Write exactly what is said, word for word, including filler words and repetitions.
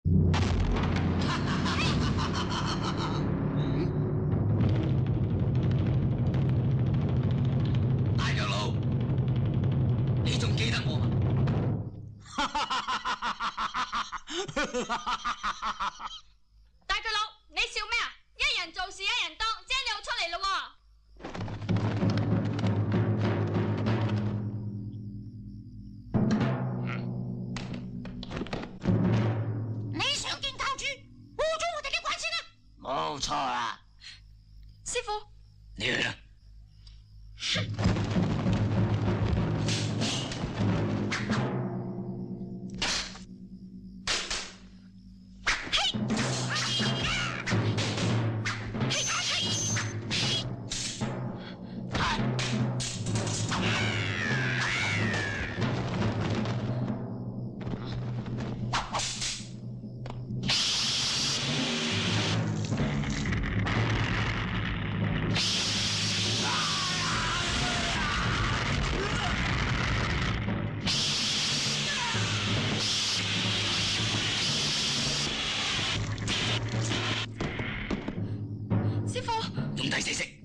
大長老，你仲記得我嗎？ 大腳佬，你笑咩啊？一人做事一人當，姐你又出嚟咯喎！ 冇錯啦， 師傅， 你去啦。師傅，用第四式。